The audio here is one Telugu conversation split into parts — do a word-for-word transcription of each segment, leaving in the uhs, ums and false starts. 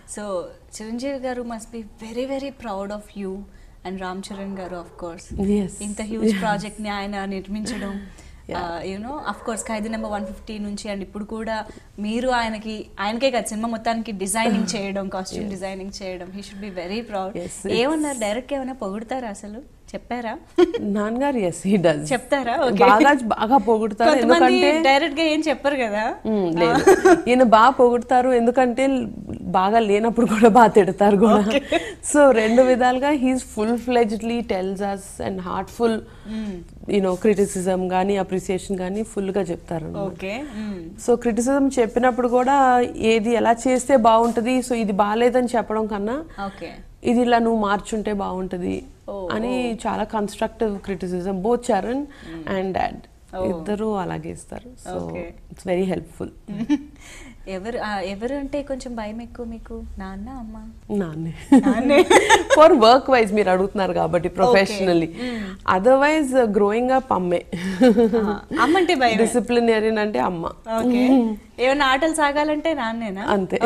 సో చిరంజీవి గారు must be very very proud of you and Ram Charan గారు ఆఫ్ కోర్స్. ఇంత హ్యూజ్ ప్రాజెక్ట్ ని ఆయన నిర్మించడం, you know of course Khaidi number one fifty నుంచి అండ్ ఇప్పుడు కూడా మీరు ఆయనకి ఆయనకే కదా సినిమా మొత్తానికి డిజైనింగ్ చేయడం, కాస్ట్యూమ్ డిజైనింగ్ చేయడం. He should be very proud. ఏమన్నారు డైరెక్ట్ ఏమైనా పొగుడతారా అసలు? చెప్పారా నాన్నగారు? Yes he does. చెప్తారా? బాగా బాగా పొగుడతారు. ఎందుకంటే డైరెక్ట్ గా ఏం చెప్పరు కదా. లేదు, ఈయన బాగా పొగుడతారు. ఎందుకంటే బాగా లేనప్పుడు కూడా బాగా తిడతారు కూడా. సో రెండు విధాలుగా he's full fledgedly tells us and heartful you know criticism కానీ అప్రిసియేషన్ కానీ ఫుల్ గా చెప్తారు. సో క్రిటిసిజం చెప్పినప్పుడు కూడా ఏది ఎలా చేస్తే బాగుంటది, సో ఇది బాగాలేదని చెప్పడం కన్నా ఇది ఇలా నువ్వు మార్చుంటే బాగుంటది అని చాలా constructive criticism both Charan and dad ఇద్దరు అలాగే ఇస్తారు. So it's very helpful. ఎవరు ఎవరు అంటే కొంచెం భయం ఎక్కువ మీకు? నాన్న అమ్మ? నాన్నే. ఫర్ వర్క్ వైజ్ మీరు అడుగుతున్నారు కాబట్టి ప్రొఫెషనల్లీ. అదర్వైజ్ గ్రోయింగ్ అప్ అమ్మే. అమ్మ అంటే భయం. డిసిప్లినరీన్ అంటే అమ్మ. ఏమైనా ఆటలు సాగాలంటే నాన్నేనా? అంతే.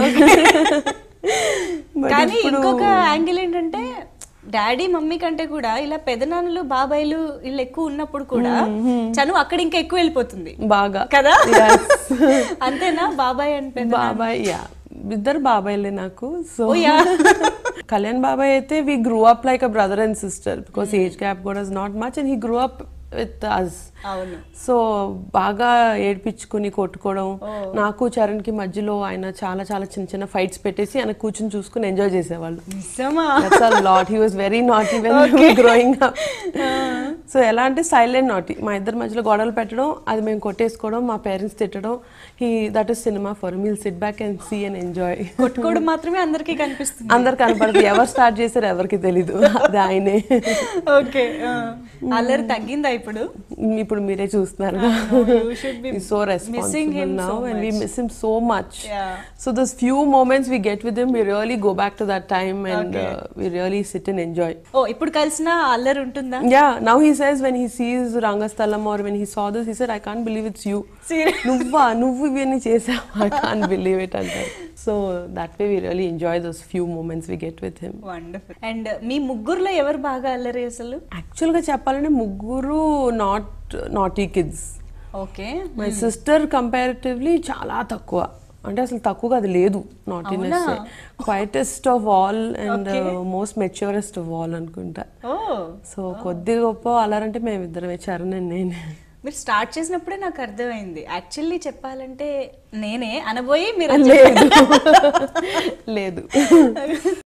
కానీ ఇంకొక యాంగిల్ ఏంటంటే డాడీ మమ్మీ కంటే కూడా ఇలా పెదనాన్నలు బాబాయిలు వీళ్ళు ఎక్కువ ఉన్నప్పుడు కూడా చను అక్కడ ఇంకా ఎక్కువ వెళ్ళిపోతుంది బాగా కదా. అంతేనా? బాబాయ్ అంటే బాబాయ్, యా ఇద్దరు బాబాయ్లే నాకు. సో కళ్యాణ్ బాబాయ్ అయితే we grew up like a brother and sister because age gap కూడా is not much and he grew up with us. So బాగా ఏడ్పించుకుని కొట్టుకోవడం, నాకు చరణ్ కి మధ్యలో ఆయన చాలా చాలా చిన్న చిన్న ఫైట్స్ పెట్టేసి ఆయన కూర్చుని చూసుకుని ఎంజాయ్ చేసేవాళ్ళు. Lot he was very naughty when growing up. So ఎలా అంటే సైలెంట్ నాటీ. మా ఇద్దరి మధ్యలో గొడవలు పెట్టడం, అది మేము కొట్టేసుకోవడం, మా పేరెంట్స్ తిట్టడం. He that is cinema for me. Sit back and see and enjoy. కొట్టుకోవడం మాత్రమే అందరికీ కనిపిస్తుంది. అందరు కనపడదు. ఎవరు స్టార్ట్ చేశారు ఎవరికి తెలీదు, అది ఆయనే. ఓకే, అల్లరి తగ్గిందా ఇప్పుడు? ఇప్పుడు మీరే చూస్తున్నారు. So responsible now and we miss him so much. So those few moments we get with him, we really go back to that time and uh, we really sit and enjoy. Oh, ఇప్పుడు కలిసినా అల్లరి ఉంటుందా? Yeah, now he says when he sees Rangasthalam or when he saw this, he said I can't believe it's you. నువ్వా నువ్వు ఇవన్నీ చేసావు, I can't believe it అంటారు. So that way we really enjoy those few moments we get with him. Wonderful. And మీ ముగ్గురులో ఎవరు బాగా అల్లరి అసలు? యాక్చువల్ గా చెప్పాలంటే ముగ్గురు not naughty kids. Okay. My sister comparatively చాలా తక్కువ, అంటే అసలు తక్కువగా అది లేదు naughtiness. Quietest of all and most maturest of all అనుకుంటా. సో కొద్ది గొప్ప అల్లరంటే మేమిద్దరమే, చరణ్ అండ్ నేను. మీరు స్టార్ట్ చేసినప్పుడే నాకు అర్థమైంది. యాక్చువల్లీ చెప్పాలంటే నేనే అనబోయి మీరు లేదు లేదు